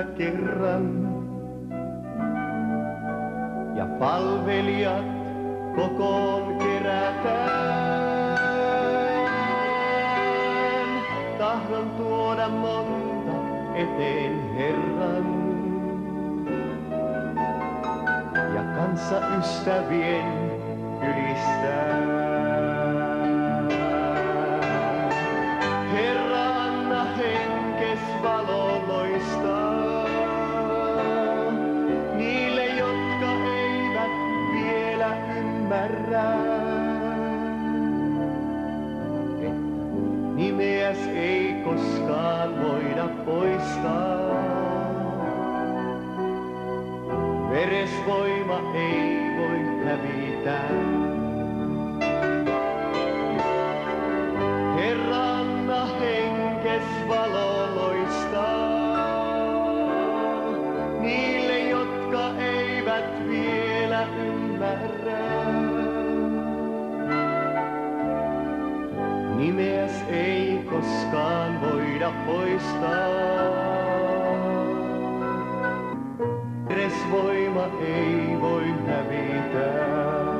vielä kerran. Ja palvelijat kokoon kerätään. Tahdon tuoda monta eteen Herran. Ja kanssa ystävien ylistää. Herra, anna henkes valo loistaa. Niille, jotka eivät vielä ymmärrä. Että nimeäs ei koskaan voida poistaa. Veresvoima ei voi hävitä. Herra, anna henkes valo loistaa. Niille, jotka eivät vielä ymmärrä. Nimeäs ei koskaan voida poistaa. Veresvoima ei voi hävitä.